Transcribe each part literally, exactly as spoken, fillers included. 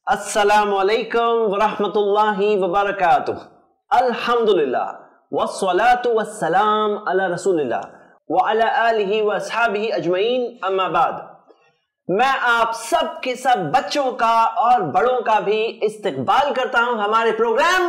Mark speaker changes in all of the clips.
Speaker 1: अस्सलामु अलैकुम वरहमतुल्लाहि वबरकातुह। अल्हम्दुलिल्लाह वस्सलातु वस्सलाम अला रसूलिल्लाह व अला आलिहि व अस्हाबिहि अजमईन, अम्मा बाद। मैं आप सब के सब बच्चों का और बड़ों का भी इस्तकबाल करता हूं हमारे प्रोग्राम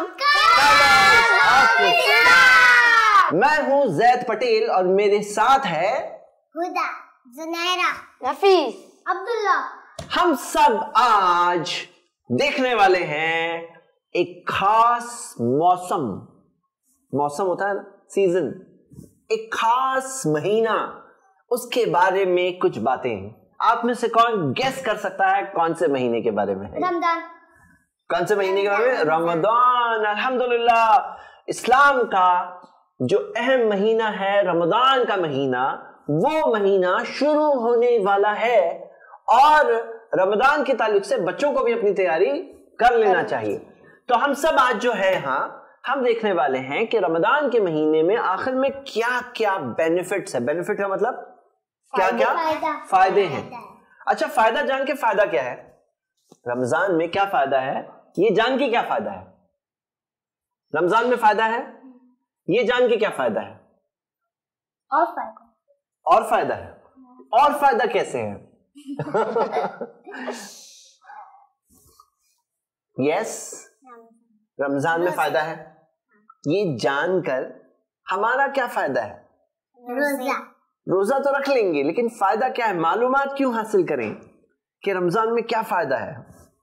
Speaker 1: मैं हूं जैद पटेल और मेरे साथ है
Speaker 2: हुदा, जुनैरा,
Speaker 3: नफीस,
Speaker 2: अब्दुल्ला।
Speaker 1: हम सब आज देखने वाले हैं एक खास मौसम मौसम होता है ना, सीजन, एक खास महीना, उसके बारे में कुछ बातें। आप में से कौन गेस कर सकता है कौन से महीने के बारे में है?
Speaker 2: रमजान।
Speaker 1: कौन से महीने के बारे में? रमजान। अल्हम्दुलिल्लाह, इस्लाम का जो अहम महीना है रमजान का महीना, वो महीना शुरू होने वाला है और रमजान के ताल्लुक से बच्चों को भी अपनी तैयारी कर लेना चाहिए। तो हम सब आज जो है यहाँ हम देखने वाले हैं कि रमजान के महीने में आखिर में क्या क्या बेनिफिट्स है। बेनिफिट का मतलब क्या क्या फायदे हैं। अच्छा, फायदा जान के फायदा क्या है, रमजान में क्या फायदा है ये जान के क्या फायदा है, रमजान में फायदा है ये जान के क्या फायदा है,
Speaker 2: और फायदा
Speaker 1: और फायदा है, और फायदा कैसे है? यस, रमजान में फायदा है ये जानकर हमारा क्या फायदा है?
Speaker 2: रोजा।
Speaker 1: रोजा तो रख लेंगे, लेकिन फायदा क्या है? मालूमात क्यों हासिल करें कि रमजान में क्या फायदा है?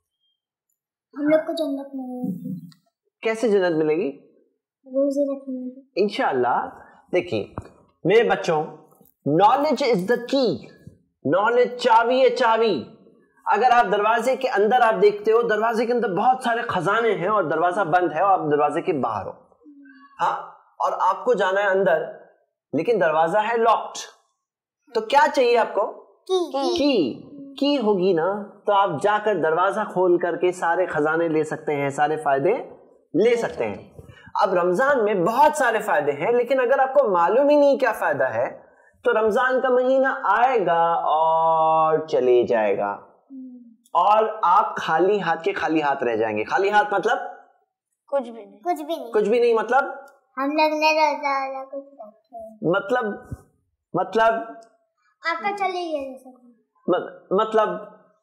Speaker 2: हम लोग को जन्नत मिलेगी।
Speaker 1: कैसे जन्नत मिलेगी?
Speaker 2: रोजे रखने।
Speaker 1: इंशाअल्लाह। देखिए मेरे बच्चों, knowledge is the key, knowledge चाबी है, चाबी। अगर आप दरवाजे के अंदर आप देखते हो, दरवाजे के अंदर बहुत सारे खजाने हैं और दरवाजा बंद है और आप दरवाजे के बाहर हो, हाँ, और आपको जाना है अंदर, लेकिन दरवाजा है लॉक्ड, तो क्या चाहिए आपको?
Speaker 2: की।
Speaker 1: की की होगी ना, तो आप जाकर दरवाजा खोल करके सारे खजाने ले सकते हैं, सारे फायदे ले सकते हैं। अब रमजान में बहुत सारे फायदे हैं, लेकिन अगर आपको मालूम ही नहीं क्या फायदा है तो रमजान का महीना आएगा और चले जाएगा और आप खाली हाथ के खाली हाथ रह जाएंगे। खाली हाथ मतलब
Speaker 3: कुछ भी नहीं,
Speaker 2: कुछ भी नहीं,
Speaker 1: कुछ भी नहीं मतलब
Speaker 2: हम लोग ने रोजा वाला कुछ रखे,
Speaker 1: मतलब मतलब
Speaker 2: आपका चले गया,
Speaker 1: मत, मतलब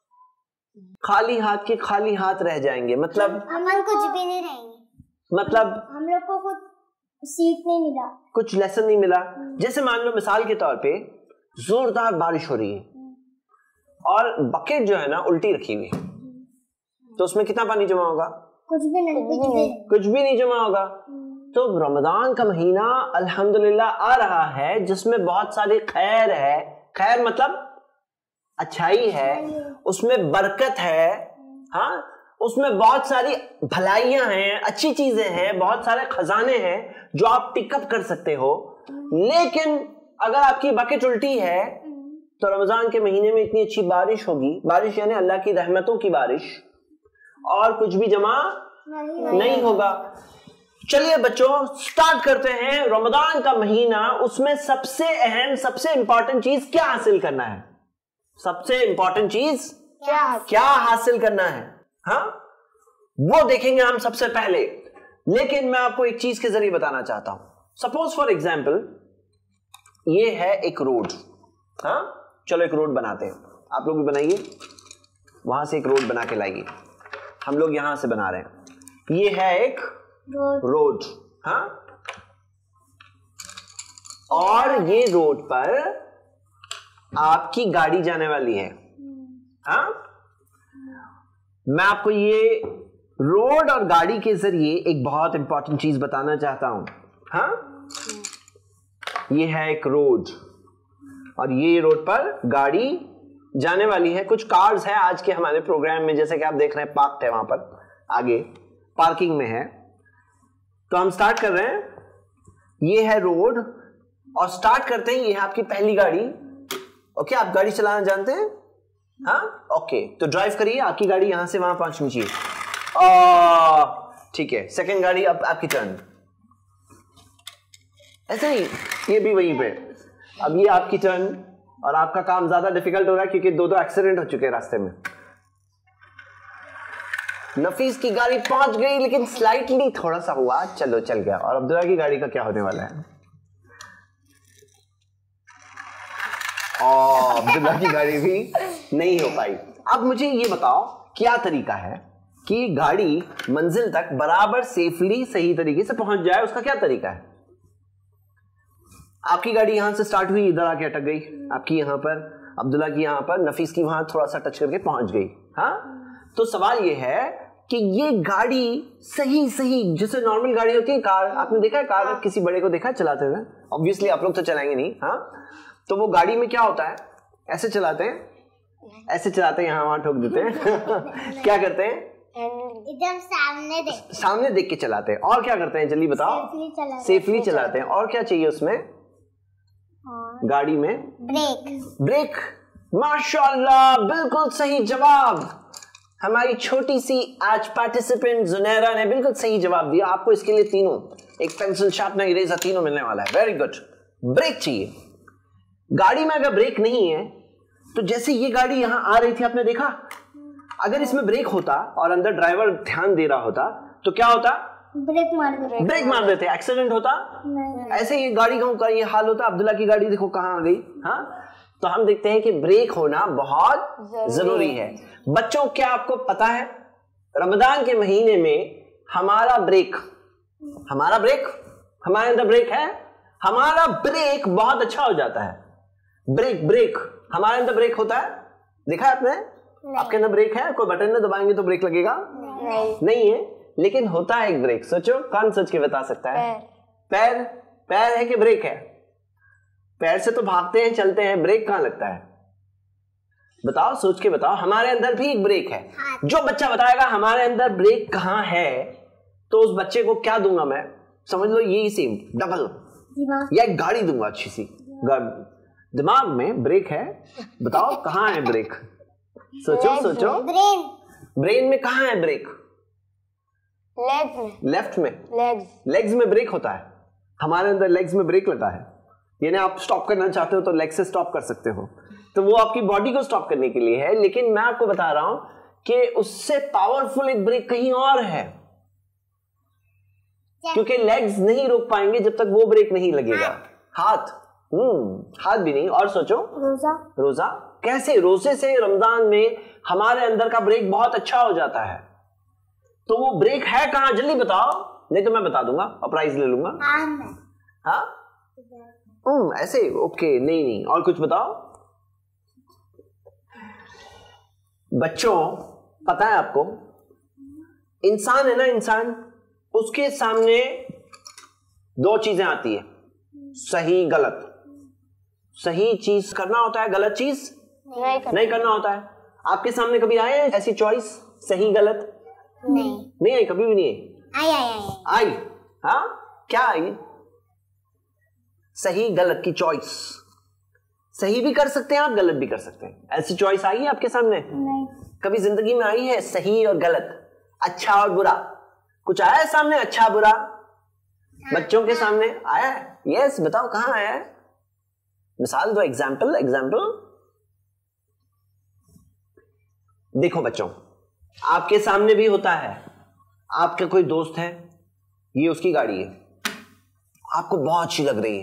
Speaker 1: खाली हाथ के खाली हाथ रह जाएंगे, मतलब
Speaker 2: हम कुछ भी नहीं रहेंगे,
Speaker 1: मतलब
Speaker 2: हम लोग को कुछ सीख नहीं मिला,
Speaker 1: कुछ लेसन नहीं मिला। जैसे मान लो मिसाल के तौर पे जोरदार बारिश हो रही है और बकेट जो है ना उल्टी रखी हुई है, तो उसमें कितना पानी जमा होगा?
Speaker 2: कुछ भी नहीं, कुछ भी नहीं,
Speaker 1: कुछ भी नहीं जमा होगा। तो रमजान का महीना अल्हम्दुलिल्लाह आ रहा है जिसमें बहुत सारी खैर है, खैर मतलब अच्छाई है, उसमें बरकत है, हाँ, उसमें बहुत सारी भलाइयां हैं, अच्छी चीजें हैं, बहुत सारे खजाने हैं जो आप पिकअप कर सकते हो। लेकिन अगर आपकी बकेट उल्टी है तो रमजान के महीने में इतनी अच्छी बारिश होगी, बारिश यानी अल्लाह की रहमतों की बारिश, और कुछ भी जमा नहीं, नहीं, नहीं होगा। चलिए बच्चों, स्टार्ट करते हैं। रमजान का महीना, उसमें सबसे अहम सबसे इंपॉर्टेंट चीज क्या हासिल करना है? सबसे इंपॉर्टेंट चीज
Speaker 2: क्या
Speaker 1: क्या हासिल करना है, हाँ, वो देखेंगे हम सबसे पहले। लेकिन मैं आपको एक चीज के जरिए बताना चाहता हूं। सपोज फॉर एग्जाम्पल ये है एक रोड, हाँ, चलो एक रोड बनाते हैं, आप लोग भी बनाइए, वहां से एक रोड बना के लाइए, हम लोग यहां से बना रहे हैं। ये है एक
Speaker 2: रोड,
Speaker 1: रोड, हाँ, और ये रोड पर आपकी गाड़ी जाने वाली है, हाँ। मैं आपको ये रोड और गाड़ी के जरिए एक बहुत इंपॉर्टेंट चीज बताना चाहता हूं, हाँ। ये है एक रोड और ये रोड पर गाड़ी जाने वाली है। कुछ कार्स है आज के हमारे प्रोग्राम में, जैसे कि आप देख रहे हैं पार्क्ड है, वहां पर आगे पार्किंग में है। तो हम स्टार्ट कर रहे हैं, ये है रोड और स्टार्ट करते हैं। ये है आपकी पहली गाड़ी। ओके, आप गाड़ी चलाना जानते हैं, हाँ, ओके, तो ड्राइव करिए, आपकी गाड़ी यहां से वहां पहुंचनी चाहिए। ठीक है, सेकंड गाड़ी, अब आपकी टर्न। ऐसे ही ये भी वहीं पे। अब ये आपकी टर्न और आपका काम ज्यादा डिफिकल्ट हो रहा है क्योंकि दो दो एक्सीडेंट हो चुके हैं रास्ते में। नफीस की गाड़ी पहुंच गई, लेकिन स्लाइटली थोड़ा सा हुआ, चलो चल गया। और अब्दुल्ला की गाड़ी का क्या होने वाला है? और अब्दुल्ला की गाड़ी भी नहीं हो पाई। अब मुझे ये बताओ क्या तरीका है कि गाड़ी मंजिल तक बराबर सेफली सही तरीके से पहुंच जाए, उसका क्या तरीका है? आपकी गाड़ी यहां से स्टार्ट हुई, इधर आके अटक गई, आपकी यहां पर, अब्दुल्ला की यहां पर, नफीस की वहां थोड़ा सा टच करके पहुंच गई। हाँ, तो सवाल ये है कि ये गाड़ी सही सही जैसे नॉर्मल गाड़ी होती है, कार, आपने देखा है कार, किसी बड़े को देखा है चलाते हुए? ऑब्वियसली आप लोग तो चलाएंगे नहीं। हाँ, तो वो गाड़ी में क्या होता है, ऐसे चलाते हैं, ऐसे चलाते हैं, यहाँ वहां ठोक देते हैं क्या करते हैं?
Speaker 2: एकदम सामने देख
Speaker 1: सामने देख के चलाते हैं। और क्या करते हैं जल्दी बताओ?
Speaker 2: सेफली चलाते
Speaker 1: सेफली चलाते हैं। और क्या चाहिए उसमें? गाड़ी में
Speaker 2: ब्रेक।
Speaker 1: ब्रेक। माशाल्लाह, बिल्कुल सही जवाब। हमारी छोटी सी आज पार्टिसिपेंट जुनैरा ने बिल्कुल सही जवाब दिया। आपको इसके लिए तीनों, एक पेंसिल, शार्पनर, इरेजर, तीनों मिलने वाला है। Very good. ब्रेक चाहिए। गाड़ी में अगर ब्रेक नहीं है तो जैसे ये गाड़ी यहां आ रही थी, आपने देखा, अगर इसमें ब्रेक होता और अंदर ड्राइवर ध्यान दे रहा होता तो क्या होता?
Speaker 2: ब्रेक मार देते।
Speaker 1: ब्रेक मार देते, एक्सीडेंट होता। ऐसे ये गाड़ी का ये हाल होता। अब्दुल्ला की गाड़ी देखो कहां आ गई। हाँ, तो हम देखते हैं कि ब्रेक होना बहुत जरूरी है। बच्चों, क्या आपको पता है रमजान के महीने में हमारा ब्रेक, हमारा ब्रेक, हमारे अंदर ब्रेक है, हमारा ब्रेक बहुत अच्छा हो जाता है। ब्रेक ब्रेक हमारे अंदर ब्रेक होता है, देखा है आपने? आपके अंदर ब्रेक है? कोई बटन में दबाएंगे तो ब्रेक लगेगा?
Speaker 3: नहीं,
Speaker 1: नहीं है, लेकिन होता है एक ब्रेक। सोचो, कौन सोच के बता सकता है? पैर। पैर पैर है कि ब्रेक है? पैर से तो भागते हैं, चलते हैं, ब्रेक कहां लगता है? बताओ, सोच के बताओ। हमारे अंदर भी एक ब्रेक है। जो बच्चा बताएगा हमारे अंदर ब्रेक कहां है, तो उस बच्चे को क्या दूंगा मैं? समझ लो यही सेम डबल, या एक गाड़ी दूंगा अच्छी सी। दिमाग में ब्रेक है, बताओ कहां है ब्रेक? सोचो सोचो।
Speaker 2: ब्रेन।
Speaker 1: ब्रेन में कहां है ब्रेक?
Speaker 3: लेग्स में।
Speaker 1: लेफ्ट में।
Speaker 3: लेग्स।
Speaker 1: लेग्स में ब्रेक होता है। हमारे अंदर लेग्स में ब्रेक लगा है। यानी आप स्टॉप करना चाहते हो तो लेग से स्टॉप कर सकते हो, तो वो आपकी बॉडी को स्टॉप करने के लिए है। लेकिन मैं आपको बता रहा हूं कि उससे पावरफुल एक ब्रेक कहीं और है, क्योंकि लेग्स नहीं रोक पाएंगे जब तक वो ब्रेक नहीं लगेगा। हाथ। हम्म हाथ भी नहीं। और सोचो,
Speaker 2: रोजा।
Speaker 1: रोजा कैसे? रोजे से रमजान में हमारे अंदर का ब्रेक बहुत अच्छा हो जाता है। तो वो ब्रेक है कहां, जल्दी बताओ, नहीं तो मैं बता दूंगा और प्राइज ले लूंगा। हाँ, हम्म ऐसे, ओके, नहीं नहीं, और कुछ बताओ बच्चों। पता है आपको, इंसान है ना, इंसान, उसके सामने दो चीजें आती है, सही गलत। सही चीज करना होता है, गलत चीज
Speaker 3: नहीं करना,
Speaker 1: नहीं करना होता है। आपके सामने कभी आए ऐसी चॉइस, सही गलत?
Speaker 2: नहीं
Speaker 1: नहीं आई, कभी भी नहीं आई।
Speaker 2: आई आई आई
Speaker 1: आई। हाँ, क्या आई? सही गलत की चॉइस। सही भी कर सकते हैं आप, गलत भी कर सकते हैं। ऐसी चॉइस आई है आपके सामने?
Speaker 2: नहीं।
Speaker 1: कभी जिंदगी में आई है सही और गलत, अच्छा और बुरा? कुछ आया है सामने, अच्छा बुरा? बच्चों के सामने आया है? यस, बताओ कहां आया है? मिसाल दो, एग्जाम्पल एग्जाम्पल देखो बच्चों, आपके सामने भी होता है। आपका कोई दोस्त है, ये उसकी गाड़ी है, आपको बहुत अच्छी लग रही है,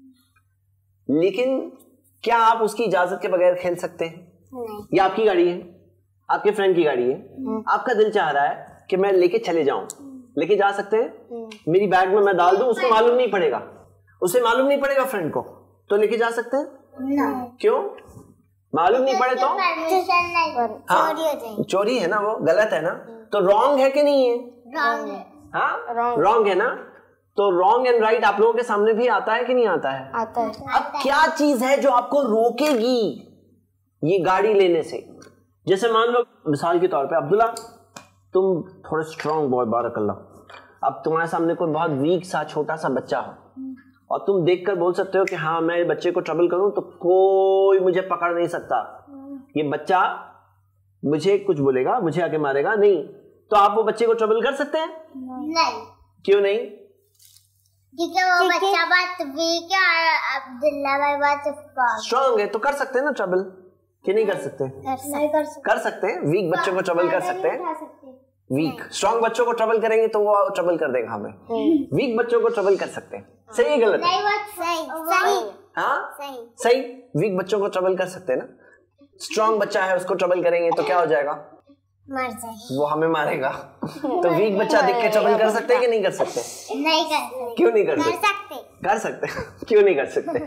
Speaker 1: लेकिन क्या आप उसकी इजाजत के बगैर खेल सकते हैं?
Speaker 2: नहीं।
Speaker 1: ये आपकी गाड़ी है, आपके फ्रेंड की गाड़ी है, आपका दिल चाह रहा है कि मैं लेके चले जाऊं, लेके जा सकते हैं? मेरी बैग में मैं डाल दूं, उसको मालूम नहीं पड़ेगा, उसे मालूम नहीं पड़ेगा फ्रेंड को, तो लेके जा सकते हैं?
Speaker 2: नहीं।
Speaker 1: क्यों? मालूम नहीं पड़े तो
Speaker 2: परमिशन नहीं,
Speaker 1: हाँ,
Speaker 2: चोरी हो जाएगी।
Speaker 1: चोरी है ना, वो गलत है ना, तो रॉन्ग है कि नहीं है?
Speaker 2: रॉन्ग है।
Speaker 1: हाँ, रॉन्ग है ना। तो रॉन्ग एंड राइट आप लोगों के सामने भी आता है कि नहीं आता है?
Speaker 3: आता है।
Speaker 1: अब क्या चीज है जो आपको रोकेगी ये गाड़ी लेने से? जैसे मान लो मिसाल के तौर पे, अब्दुल्ला तुम थोड़े स्ट्रॉन्ग बॉय, बारकल्लाह, अब तुम्हारे सामने कोई बहुत वीक सा छोटा सा बच्चा हो और तुम देखकर बोल सकते हो कि हाँ मैं बच्चे को ट्रबल करूं तो कोई मुझे पकड़ नहीं सकता, ये बच्चा मुझे कुछ बोलेगा, मुझे आके मारेगा नहीं, तो आप वो बच्चे को ट्रबल कर सकते हैं?
Speaker 2: नहीं।
Speaker 1: क्यों नहीं?
Speaker 2: क्योंकि वो बच्चा बात वीक है और अब्दुल्ला भाई बात
Speaker 1: स्ट्रॉन्ग है, तो कर सकते हैं ना ट्रबल, कि नहीं कर सकते?
Speaker 2: नहीं कर सकते।
Speaker 1: कर सकते हैं, वीक बच्चों को ट्रबल कर सकते हैं। वीक। स्ट्रॉन्ग बच्चों को ट्रबल करेंगे तो वो ट्रबल कर देगा हमें। वीक बच्चों को ट्रबल कर सकते हैं। सही है गलत?
Speaker 2: नहीं, वो सही सही
Speaker 1: हाँ
Speaker 2: सही
Speaker 1: सही। वीक बच्चों को ट्रबल कर सकते हैं ना। स्ट्रॉन्ग बच्चा है उसको ट्रबल करेंगे तो क्या हो जाएगा?
Speaker 2: मर जाए,
Speaker 1: वो हमें मारेगा। तो वीक बच्चा देख के ट्रबल कर सकते हैं कि नहीं कर सकते?
Speaker 2: नहीं कर सकते।
Speaker 1: क्यों नहीं कर
Speaker 2: कर
Speaker 1: सकते?
Speaker 2: सकते
Speaker 1: कर सकते क्यों नहीं कर सकते?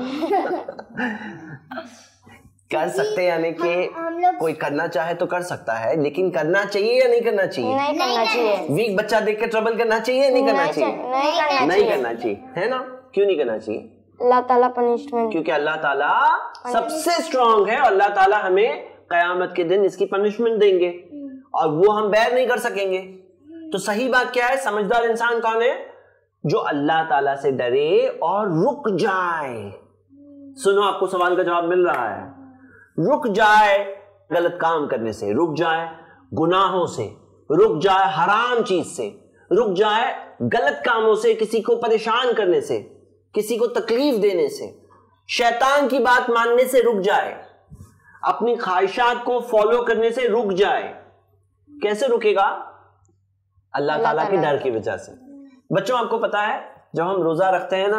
Speaker 1: कर सकते यानी कि
Speaker 2: हम लोग
Speaker 1: कोई करना चाहे तो कर सकता है, लेकिन करना चाहिए या नहीं करना चाहिए?
Speaker 3: नहीं करना चाहिए।
Speaker 1: वीक बच्चा देख के ट्रबल करना चाहिए या नहीं करना
Speaker 3: नहीं
Speaker 1: चाहिए?
Speaker 3: नहीं करना
Speaker 1: नहीं
Speaker 3: चाहिए।
Speaker 1: करना चाहिए, है ना? क्यों नहीं करना चाहिए?
Speaker 3: अल्लाह ताला पनिशमेंट,
Speaker 1: क्योंकि अल्लाह ताला सबसे स्ट्रांग है और अल्लाह ताला हमें कयामत के दिन इसकी पनिशमेंट देंगे और वो हम बैर नहीं कर सकेंगे। तो सही बात क्या है? समझदार इंसान कौन है? जो अल्लाह ताला से डरे और रुक जाए। सुनो, आपको सवाल का जवाब मिल रहा है। रुक जाए गलत काम करने से, रुक जाए गुनाहों से, रुक जाए हराम चीज से, रुक जाए गलत कामों से, किसी को परेशान करने से, किसी को तकलीफ देने से, शैतान की बात मानने से रुक जाए, अपनी ख्वाहिशात को फॉलो करने से रुक जाए। कैसे रुकेगा? अल्लाह ताला के डर की वजह से। बच्चों, आपको पता है जब हम रोजा रखते हैं ना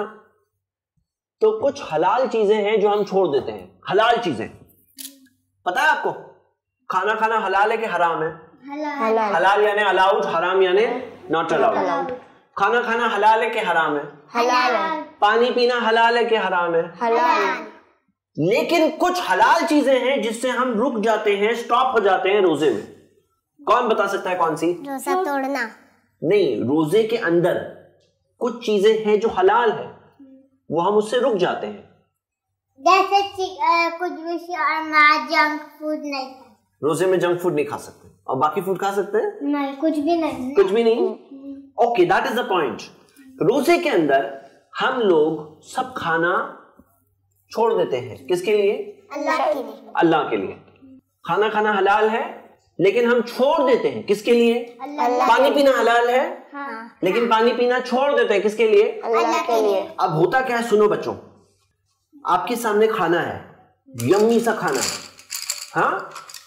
Speaker 1: तो कुछ हलाल चीजें हैं जो हम छोड़ देते हैं। हलाल चीजें पता है आपको? खाना खाना हलाल है कि हराम है?
Speaker 3: हलाल
Speaker 1: हलाल यानी अलाउड, हराम यानी नॉट अलाउड। खाना खाना हलाल है कि हराम है?
Speaker 3: हलाल है।
Speaker 1: पानी पीना हलाल है कि हराम है?
Speaker 3: हलाल है।
Speaker 1: लेकिन कुछ हलाल चीजें हैं जिससे हम रुक जाते हैं, स्टॉप हो जाते हैं रोजे में। कौन बता सकता है कौन सी?
Speaker 2: रोजा तोड़ना
Speaker 1: नहीं, रोजे के अंदर कुछ चीजें हैं जो हलाल है, वो हम उससे रुक जाते हैं।
Speaker 2: जैसे चि- अ, कुछ भी जंक फूड नहीं खा-
Speaker 1: रोजे में जंक फूड नहीं खा सकते और बाकी फूड खा सकते हैं?
Speaker 2: नहीं, कुछ भी नहीं।
Speaker 1: कुछ भी नहीं। Okay, that is the point. रोजे के अंदर हम लोग सब खाना छोड़ देते हैं। किसके लिए?
Speaker 2: अल्लाह के लिए।
Speaker 1: अल्लाह के लिए। खाना खाना हलाल है लेकिन हम छोड़ देते हैं। किसके लिए?
Speaker 2: अल्लाह
Speaker 1: पानी पीना हलाल है
Speaker 2: हाँ
Speaker 1: लेकिन पानी पीना छोड़ देते हैं। किसके लिए?
Speaker 3: अल्लाह के लिए।
Speaker 1: अब होता क्या है, सुनो बच्चों, आपके सामने खाना है, यम्मी सा खाना है, हाँ,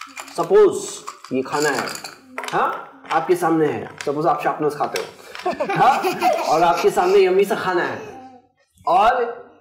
Speaker 1: सपोज ये खाना है, हाँ, आपके सामने है, सपोज आप शार्पनर्स खाते हो, हाँ, और आपके सामने यम्मी सा खाना है और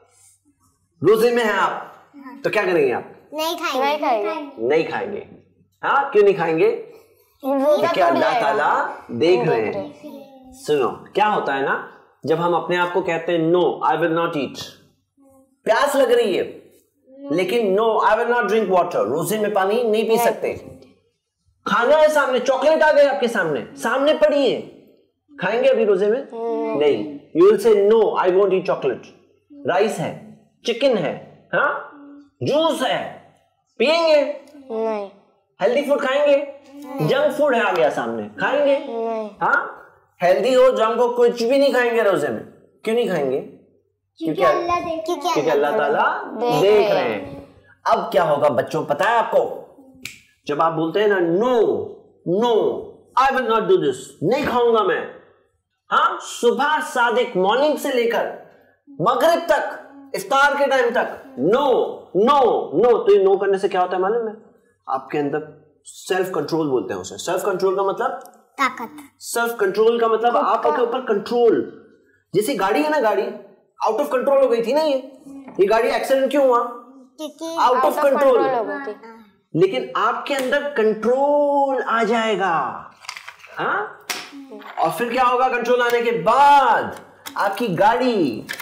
Speaker 1: रोजे में है आप, तो क्या करेंगे आप?
Speaker 2: नहीं खाएंगे।
Speaker 3: नहीं खाएंगे।
Speaker 1: नहीं खाएंगे। हाँ, क्यों नहीं खाएंगे? क्योंकि अल्लाह ताला देख रहे हैं। सुनो, क्या होता है ना, जब हम अपने आप को कहते हैं no I will not eat, प्यास लग रही है लेकिन no I will not drink water, रोजे में पानी नहीं पी सकते। खाना है सामने, चॉकलेट आ गई आपके सामने, सामने पड़ी है, खाएंगे अभी रोजे में? नहीं। You will say no I won't eat chocolate. Rice है, चिकन है, हाँ, जूस है, पिएंगे?
Speaker 3: नहीं
Speaker 1: हेल्दी फूड खाएंगे? जंक फूड है आ गया सामने, खाएंगे?
Speaker 3: नहीं
Speaker 1: हाँ, हेल्दी हो जंक हो कुछ भी नहीं खाएंगे रोजे में। क्यों नहीं खाएंगे?
Speaker 2: क्योंकि अल्लाह देख
Speaker 1: क्योंकि अल्लाह ताला देख रहे हैं। अब क्या होगा बच्चों, पता है आपको? जब आप बोलते हैं ना no no I will not do this, नहीं खाऊंगा मैं, हाँ, सुबह सादिक मॉर्निंग से लेकर मगरिब तक, इफ्तार के टाइम तक नो नो नो, तो ये नो करने से क्या होता है मालूम है? आपके अंदर सेल्फ कंट्रोल बोलते हैं उसे। सेल्फ कंट्रोल का मतलब
Speaker 2: ताकत।
Speaker 1: सेल्फ कंट्रोल का मतलब आपके ऊपर कंट्रोल। जैसे गाड़ी है ना, गाड़ी आउट ऑफ कंट्रोल हो गई थी ना, ये ये गाड़ी एक्सीडेंट क्यों हुआ?
Speaker 2: क्योंकि
Speaker 1: आउट ऑफ कंट्रोल।
Speaker 3: हो गई थी।
Speaker 1: लेकिन आपके अंदर कंट्रोल आ जाएगा, हाँ, और फिर क्या होगा? कंट्रोल आने के बाद आपकी गाड़ी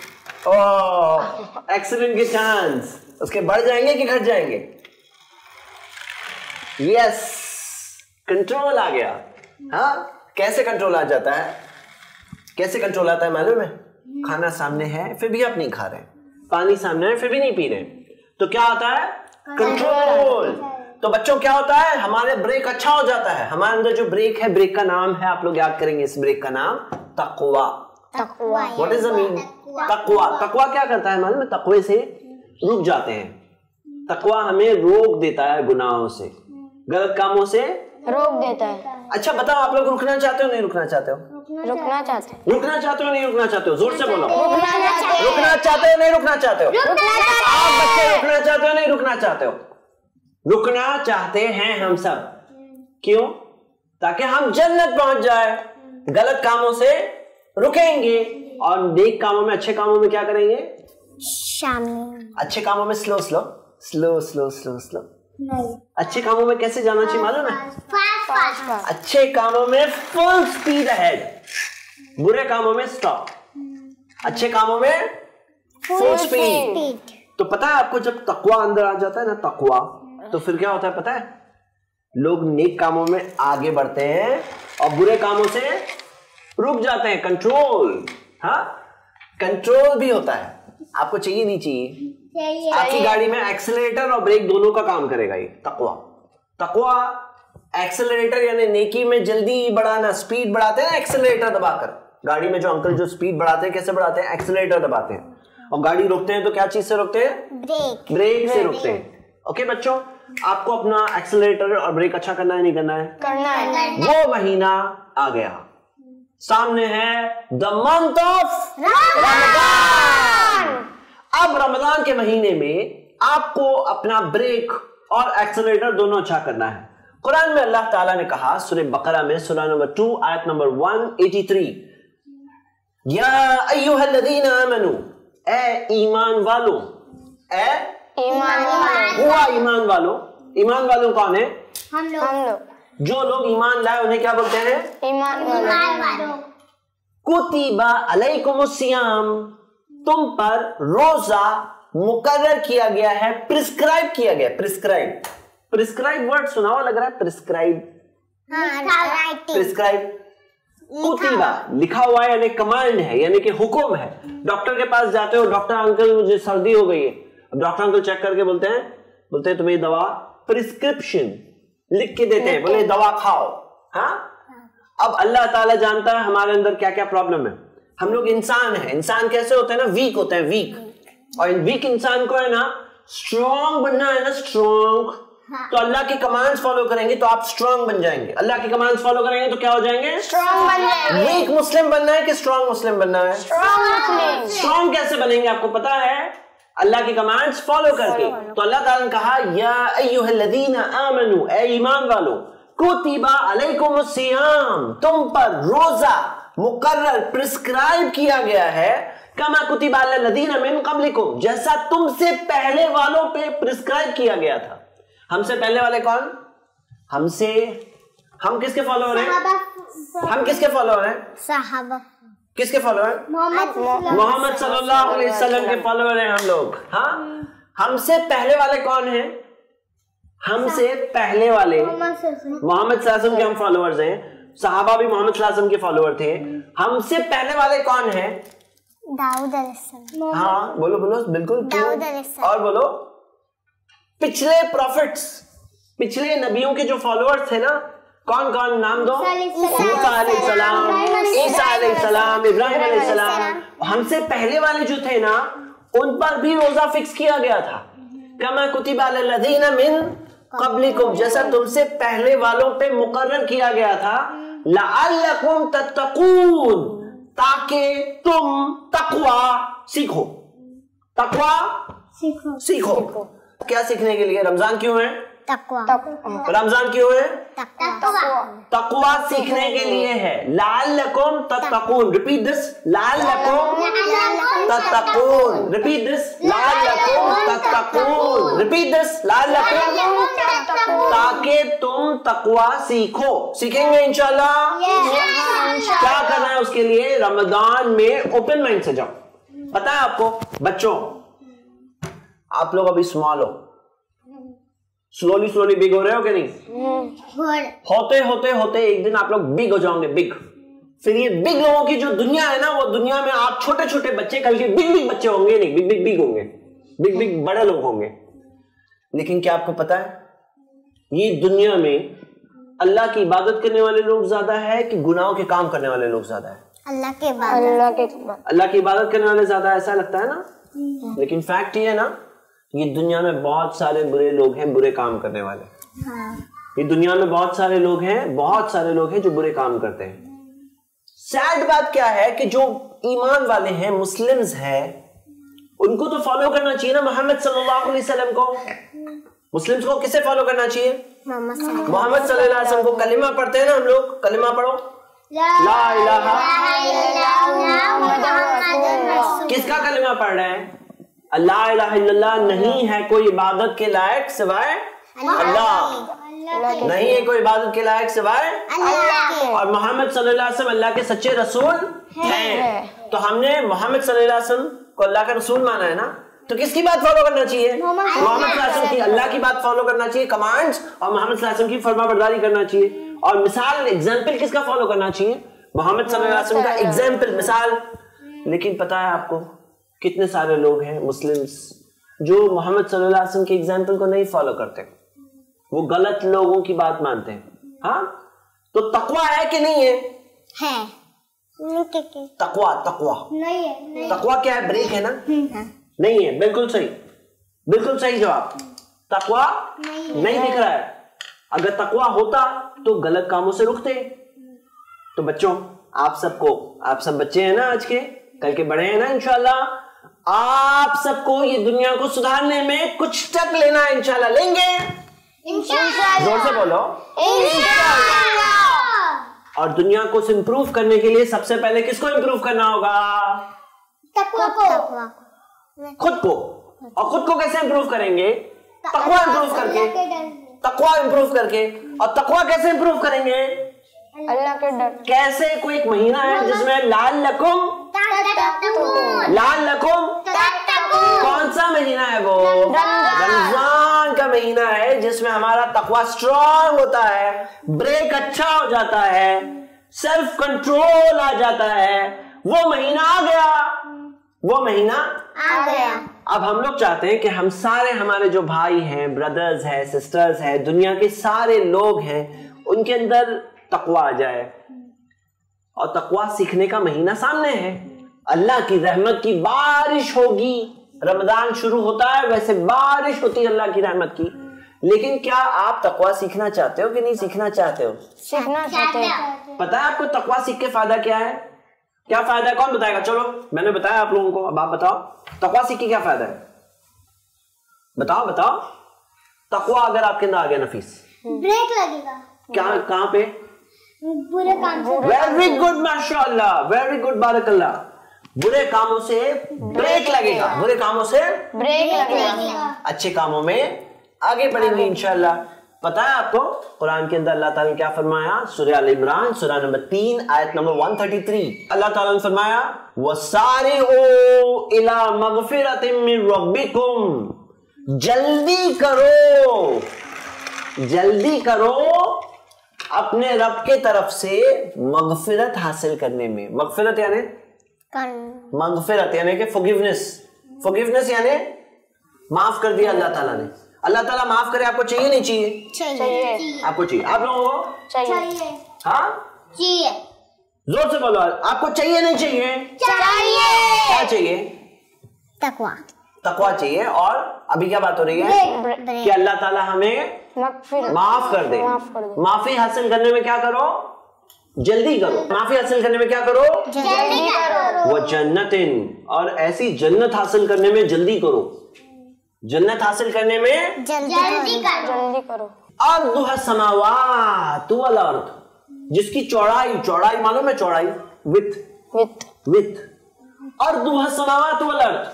Speaker 1: एक्सीडेंट के चांस उसके बढ़ जाएंगे कि घट जाएंगे? यस, कंट्रोल आ गया। हाँ, कैसे कंट्रोल आ जाता है? कैसे कंट्रोल आता है मालूम है? खाना सामने है फिर भी आप नहीं खा रहे, पानी सामने है फिर भी नहीं पी रहे, तो क्या आता है? कंट्रोल। तो बच्चों क्या होता है? हमारे ब्रेक अच्छा हो जाता है। हमारे अंदर जो ब्रेक है, ब्रेक का नाम है, आप लोग याद करेंगे इस ब्रेक का नाम, तकवा।
Speaker 3: तकवा।
Speaker 1: What is the mean? तकवा। तकवा क्या करता है मालूम है? तकवे से रुक जाते हैं। तकवा हमें रोक देता है गुनाहों से, गलत कामों से
Speaker 3: रोक देता है।
Speaker 1: अच्छा बताओ, आप लोग रुकना चाहते हो नहीं रुकना चाहते हो?
Speaker 3: रुकना चाहते हैं।
Speaker 1: रुकना चाहते हो नहीं रुकना चाहते हो? जोर से बोलो।
Speaker 3: रुकना चाहते हैं।
Speaker 1: रुकना चाहते हो नहीं रुकना चाहते हो? आप बच्चे रुकना चाहते हो नहीं रुकना चाहते हो? रुकना चाहते हैं हम सब। क्यों? ताकि हम जन्नत पहुंच जाए। गलत कामों से रुकेंगे और नेक कामों में, अच्छे कामों में क्या करेंगे?
Speaker 2: शामिल।
Speaker 1: अच्छे कामों में slow slow slow slow slow slow
Speaker 2: नहीं,
Speaker 1: अच्छे कामों में कैसे जाना चाहिए मालूम है?
Speaker 2: Fast fast.
Speaker 1: अच्छे कामों में फुल स्पीड अहेड, बुरे कामों में स्टॉप। अच्छे कामों में फुल स्पीड। तो पता है आपको, जब तकवा अंदर आ जाता है ना, तकवा, तो फिर क्या होता है पता है? लोग नेक कामों में आगे बढ़ते हैं और बुरे कामों से रुक जाते हैं। कंट्रोल, हाँ, कंट्रोल भी होता है। आपको चाहिए नहीं चाहिए?
Speaker 2: चाहिए।
Speaker 1: आपकी गाड़ी में एक्सेलरेटर और ब्रेक दोनों का काम करेगा ये तकवा। तकवा एक्सेलरेटर यानी नेकी में जल्दी बढ़ाना, स्पीड बढ़ाते हैं एक्सेलरेटर दबाकर। गाड़ी में जो अंकल जो स्पीड बढ़ाते हैं, कैसे बढ़ाते हैं? एक्सेलरेटर दबाते हैं। और गाड़ी रोकते हैं तो क्या चीज से रोकते हैं?
Speaker 2: ब्रेक।
Speaker 1: ब्रेक से रोकते हैं। ओके बच्चों, आपको अपना एक्सेलरेटर और ब्रेक अच्छा करना है, नहीं करना है?
Speaker 3: करना है।
Speaker 1: वो महीना आ गया, सामने है द मंथ ऑफ रमजान। अब रमजान के महीने में आपको अपना ब्रेक और एक्सेलरेटर दोनों अच्छा करना है। कुरान में अल्लाह ताला ने कहा सूरह बकरा में, सूरह नंबर टू आयत नंबर एक सौ तिरासी, या अय्युहल्लज़ीना आमनू, ए ईमान वालों, ए
Speaker 3: ईमान वालों,
Speaker 1: हुआ ईमान वालों। ईमान वालों कौन है?
Speaker 2: हम लोग।
Speaker 3: हम लोग
Speaker 1: जो लोग ईमान लाए उन्हें क्या बोलते हैं?
Speaker 3: ईमान वालों।
Speaker 2: ईमान वालों।
Speaker 1: कुतिबा अलैकुमुस्सियाम, तुम पर रोजा मुकर्रर किया गया है, प्रिस्क्राइब किया गया। प्रिस्क्राइब, प्रिस्क्राइब वर्ड सुना हुआ लग रहा है? प्रिस्क्राइब,
Speaker 2: हाँ, राइटिंग।
Speaker 1: प्रिस्क्राइब, कुतिबा लिखा हुआ है, यानी कमांड है, यानी कि हुक्म है। डॉक्टर के पास जाते हो, डॉक्टर अंकल मुझे सर्दी हो गई है। अब डॉक्टर अंकल चेक करके बोलते हैं बोलते हैं तुम्हें दवा, प्रिस्क्रिप्शन लिख के देते हैं, बोले दवा खाओ। हाँ, अब अल्लाह ताला जानता है हमारे अंदर क्या क्या प्रॉब्लम है। हम लोग इंसान हैं, इंसान कैसे होते हैं ना? वीक होते हैं, वीक। और वीक इंसान को है ना स्ट्रॉन्ग बनना है ना, स्ट्रॉन्ग। तो अल्लाह की कमांड्स फॉलो करेंगे तो आप स्ट्रॉन्ग बन जाएंगे। अल्लाह की कमांड्स फॉलो करेंगे तो क्या हो जाएंगे?
Speaker 3: स्ट्रॉन्ग बन जाएंगे।
Speaker 1: वीक मुस्लिम बनना है कि स्ट्रॉन्ग मुस्लिम बनना है?
Speaker 3: स्ट्रॉन्ग मुस्लिम।
Speaker 1: स्ट्रॉन्ग कैसे बनेंगे आपको पता है? अल्लाह की कमांड्स फॉलो करके। तो अल्लाह ताला ने कहा या अय्युहल्लज़ीना आमनू, ए ईमान वालों, कुतिबा अलैकुमुस्सियाम, तुम पर रोजा मुकर्रर प्रिस्क्राइब किया गया है, कमा कुतिबा अलल्लज़ीना मिन क़ब्लिकुम, जैसा तुमसे पहले वालों पे प्रिस्क्राइब किया गया था। हमसे पहले वाले कौन? हमसे, हम किसके फॉलोअर हैं? हम किसके फॉलोअर हैं?
Speaker 2: सहाबा।
Speaker 1: किसके फॉलोअर? मोहम्मद सल्लल्लाहु अलैहि वसल्लम के फॉलोअर हैं हम लोग। हाँ, हमसे पहले वाले कौन हैं? हमसे पहले वाले मोहम्मद सल्लल्लाहु अलैहि वसल्लम के हम फॉलोअर्स हैं। सहाबा भी मोहम्मद सल्लल्लाहु अलैहि वसल्लम के फॉलोअर थे। हमसे पहले वाले कौन हैं?
Speaker 2: दाऊद अलैहिस्सलाम।
Speaker 1: हाँ बोलो बोलो, बिल्कुल।
Speaker 2: दाऊद अलैहिस्सलाम।
Speaker 1: और बोलो, पिछले प्रॉफिट्स, पिछले नबियों के जो फॉलोअर्स थे ना, कौन कौन? नाम दो। मूसा अलैहिस्सलाम, ईसा अलैहिस्सलाम, इब्राहिम अलैहिस्सलाम। हमसे पहले वाले जो थे ना, उन पर भी रोजा फिक्स किया गया था। कमा कुतिबा अलल्लज़ीना मिन क़ब्लिकुम, जैसा तुमसे पहले वालों पे मुकर्रर किया गया था, लअल्लकुम तत्तकून, ताकि तुम तकवा सीखो। तकवा
Speaker 2: सीखो।
Speaker 1: सीखो। क्या सीखने के लिए? रमजान क्यों है?
Speaker 2: तकवा।
Speaker 1: रमजान क्यों है?
Speaker 2: तकवा।
Speaker 1: तकवा सीखने के लिए है। लअल्लकुम तत्तकून, रिपीट दिस, लअल्लकुम तत्तकून, रिपीट दिस, लअल्लकुम तत्तकून, रिपीट दिस, लअल्लकुम, ताकि तुम तकवा सीखो। सीखेंगे इंशाल्लाह। क्या करना है उसके लिए? रमजान में ओपन माइंड से जाओ। पता है आपको बच्चों, आप लोग अभी स्मॉल हो, स्लोली स्लोली बिग हो रहे हो कि नहीं? होते होते होते एक दिन आप लोग बिग हो जाओगे, बिग। फिर ये बिग लोगों की जो दुनिया है ना, वो दुनिया में आप छोटे छोटे बच्चे, कल के बिग बिग बच्चे होंगे नहीं, बिग बिग बिग होंगे, बिग बिग बड़े लोग होंगे। लेकिन क्या आपको पता है, ये दुनिया में अल्लाह की इबादत करने वाले लोग ज्यादा है कि गुनाहों के काम करने वाले लोग ज्यादा है?
Speaker 2: अल्लाह के बाद।
Speaker 3: अल्लाह के
Speaker 1: अल्लाह की इबादत करने वाले ज्यादा, ऐसा लगता है ना? लेकिन फैक्ट ये है ना, ये दुनिया में बहुत सारे बुरे लोग हैं, बुरे काम करने वाले।
Speaker 2: हाँ।
Speaker 1: ये दुनिया में बहुत सारे लोग हैं, बहुत सारे लोग हैं जो बुरे काम करते हैं। सैड बात क्या है कि जो ईमान वाले हैं, मुस्लिम्स हैं, उनको तो फॉलो करना चाहिए ना मोहम्मद सल्लल्लाहु अलैहि वसल्लम को। मुस्लिम्स को किसे फॉलो करना चाहिए?
Speaker 2: मोहम्मद
Speaker 1: मोहम्मद सल्लल्लाहु अलैहि वसल्लम को। कलिमा पढ़ते हैं ना हम लोग, कलिमा पढ़ो, ला इलाहा। किसका कलिमा पढ़ रहे हैं? ला इलाहा इल्लल्लाह, नहीं है कोई इबादत के लायक सिवाय अल्लाह, नहीं है कोई इबादत के लायक सिवाय
Speaker 2: अल्लाह,
Speaker 1: और मोहम्मद सल्लल्लाहु अलैहि वसल्लम अल्लाह के सच्चे रसूल हैं। तो हमने मोहम्मद सल्लल्लाहु अलैहि वसल्लम को अल्लाह का रसूल माना है ना, तो किसकी बात फॉलो करना चाहिए? मोहम्मद सल्लल्लाहु अलैहि वसल्लम की, अल्लाह की बात फॉलो करना चाहिए, कमांड्स, और मोहम्मद सल्लल्लाहु अलैहि वसल्लम की फरमाबरदारी करना चाहिए। और मिसाल, एग्जाम्पल किसका फॉलो करना चाहिए? मोहम्मद सल्लल्लाहु अलैहि वसल्लम का एग्जाम्पल, मिसाल। लेकिन पता है आपको कितने सारे लोग हैं मुस्लिम्स जो मोहम्मद सल्लल्लाहु अलैहि वसल्लम के एग्जाम्पल को नहीं फॉलो करते, वो गलत लोगों की बात मानते हैं। हाँ, तो तकवा है कि नहीं है?
Speaker 2: है।
Speaker 1: तकवा, तकवा
Speaker 2: नहीं है।
Speaker 1: तकवा क्या है? ब्रेक है ना? नहीं है, बिल्कुल सही, बिल्कुल सही जवाब। तकवा नहीं, नहीं दिख रहा है। अगर तकवा होता तो गलत कामों से रुकते। तो बच्चों, आप सबको, आप सब बच्चे हैं ना आज के, कल के बड़े हैं ना इंशाल्लाह, आप सबको ये दुनिया को सुधारने में कुछ स्टेप लेना है इंशाल्लाह। लेंगे? इंशाल्लाह। जोर से बोलो, इंशाल्लाह। और दुनिया को इम्प्रूव करने के लिए सबसे पहले किसको इम्प्रूव करना होगा?
Speaker 2: तकवा को।
Speaker 1: खुद को। और खुद को कैसे इम्प्रूव करेंगे? तकवा इम्प्रूव करके, तकवा इम्प्रूव करके। और तकवा कैसे इम्प्रूव करेंगे?
Speaker 3: अल्लाह के डर।
Speaker 1: कैसे? कोई एक महीना है जिसमें लाल लकुम लाल लकुम कौन सा महीना है वो? रमजान का महीना है, जिसमें हमारा तकवा स्ट्रांग होता है, ब्रेक अच्छा हो जाता है, सेल्फ कंट्रोल आ जाता है। वो महीना आ गया, वो महीना
Speaker 2: आ गया।
Speaker 1: अब हम लोग चाहते हैं कि हम सारे, हमारे जो भाई हैं, ब्रदर्स हैं, सिस्टर्स हैं, दुनिया के सारे लोग हैं, उनके अंदर तकवा आ जाए। और तकवा सीखने का महीना सामने है, अल्लाह की रहमत की बारिश होगी। रमजान शुरू होता है, वैसे बारिश होती है अल्लाह की रहमत की। लेकिन क्या आप तकवा सीखना चाहते हो कि नहीं सीखना चाहते हो?
Speaker 3: सीखना चाहते हैं।
Speaker 1: पता है आपको तकवा सीख के फायदा क्या है? क्या फायदा है? कौन बताएगा? चलो, मैंने बताया आप लोगों को, अब आप बताओ तकवा सीख के क्या फायदा है? बताओ बताओ। तकवा अगर आपके अंदर आ गया नफीस,
Speaker 2: ब्रेक लगेगा।
Speaker 1: क्या, कहां पे?
Speaker 2: बुरे काम से।
Speaker 1: वेरी गुड, माशाअल्लाह, वेरी गुड, बारकल्लाह। बुरे कामों से ब्रेक लगेगा, बुरे कामों से
Speaker 3: ब्रेक लगेगा,
Speaker 1: अच्छे कामों में आगे बढ़ेंगे इंशाअल्लाह। पता है आपको कुरान के अंदर अल्लाह ताला ने क्या फरमाया? सूरह अल इमरान सूरह नंबर तीन आयत नंबर एक सौ तैंतीस, अल्लाह ताला ने फरमाया वसारिउ इला मगफिरतिम मिन रब्बिकुम, जल्दी करो, जल्दी करो अपने रब के तरफ से मगफिरत हासिल करने में। मगफिरत यानी मगफिरत यानी कि फॉरगिवनेस, फॉरगिवनेस यानी माफ कर दिया अल्लाह ताला ने। अल्लाह ताला माफ करे, आपको चाहिए नहीं चाहिए?
Speaker 3: चाहिए।
Speaker 1: आपको चाहिए? आप लोगों को
Speaker 3: चाहिए।
Speaker 1: हाँ
Speaker 2: चाहिए।
Speaker 1: जोर से बोलो, आपको चाहिए नहीं चाहिए?
Speaker 2: चाहिए।
Speaker 1: क्या चाहिए?
Speaker 2: तकवा।
Speaker 1: तकवा चाहिए। और अभी क्या बात हो रही है कि अल्लाह ताला हमें माफ कर दे। माफी हासिल करने में क्या करो? जल्दी करो। माफी हासिल करने में क्या करो?
Speaker 2: जल्दी करो।
Speaker 1: वो जन्नतिन, और ऐसी जन्नत हासिल करने में जल्दी करो। जन्नत हासिल करने में
Speaker 2: जल्दी करो।
Speaker 3: जल्दी करो।
Speaker 1: अर्दुहा समावातु वल अर्द, जिसकी चौड़ाई, चौड़ाई मालूम है? चौड़ाई विथ
Speaker 3: विथ
Speaker 1: विथ अर्दुहा समावातु वल अर्द,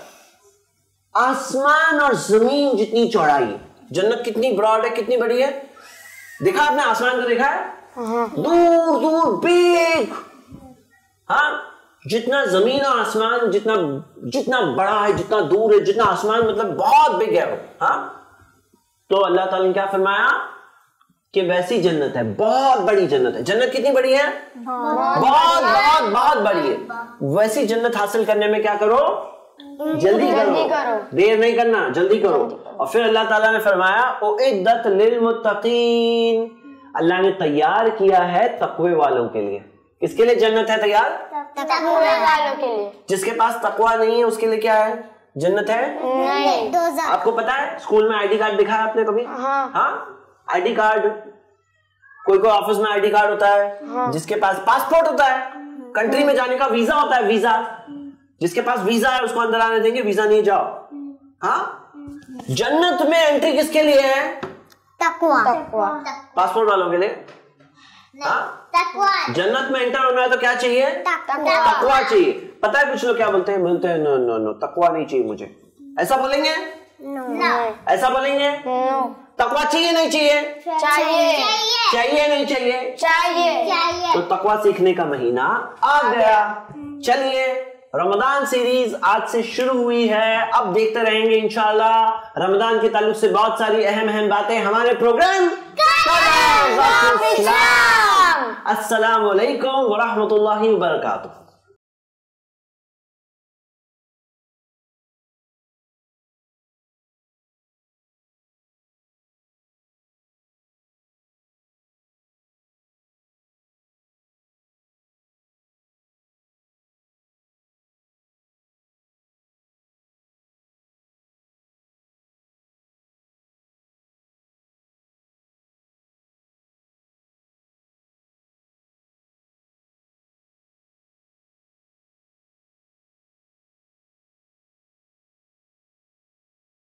Speaker 1: आसमान और जमीन जितनी चौड़ाई। जन्नत कितनी ब्रॉड है, कितनी बड़ी है? देखा आपने आसमान को? देखा है? दूर दूर बिग। हाँ, जितना जमीन और आसमान जितना जितना बड़ा है, जितना दूर है, जितना आसमान मतलब बहुत बिग है वो। हाँ, तो अल्लाह ताला ने क्या फरमाया कि वैसी जन्नत है, बहुत बड़ी जन्नत है। जन्नत कितनी बड़ी है? बहुत बहुत बहुत बड़ी है। वैसी जन्नत हासिल करने में क्या करो? जल्दी करो, करो। देर नहीं करना, जल्दी करो। और फिर अल्लाह ताला ने फरमाया उइद्दत लिल मुत्तकीन, अल्लाह ने तैयार किया है तकवे वालों के लिए। किसके लिए जन्नत है तैयार?
Speaker 3: तकवे वालों के लिए।
Speaker 1: जिसके पास तकवा नहीं है उसके लिए क्या है? जन्नत है
Speaker 3: नहीं।
Speaker 1: आपको पता है स्कूल में आईडी कार्ड दिखाया आपने कभी?
Speaker 3: हाँ।
Speaker 1: हाँ, आईडी कार्ड, कोई कोई ऑफिस में आईडी कार्ड होता है। हाँ। जिसके पास पासपोर्ट होता है, कंट्री में जाने का वीजा होता है, वीजा। जिसके पास वीजा है उसको अंदर आने देंगे, वीजा नहीं जाओ। हाँ, जन्नत में एंट्री किसके लिए है?
Speaker 2: तकवा।
Speaker 1: पासपोर्ट वालों के लिए। हाँ?
Speaker 2: तकवा।
Speaker 1: जन्नत में एंटर होना है तो क्या चाहिए?
Speaker 2: तकवा।
Speaker 1: तकवा चाहिए। पता है कुछ लोग क्या बोलते हैं? बोलते हैं नो नो नो तकवा नहीं चाहिए मुझे। ऐसा बोलेंगे?
Speaker 2: नो।
Speaker 1: ऐसा बोलेंगे? तकवा चाहिए नहीं चाहिए?
Speaker 3: चाहिए।
Speaker 1: चाहिए नहीं चाहिए?
Speaker 3: चाहिए।
Speaker 2: चाहिए।
Speaker 1: तो तकवा सीखने का महीना आ गया। चलिए, रमजान सीरीज आज से शुरू हुई है, अब देखते रहेंगे इंशाल्लाह। रमजान के ताल्लुक से बहुत सारी अहम अहम बातें हमारे प्रोग्राम अस्सलाम वालेकुम व रहमतुल्लाहि व बरकातुहू।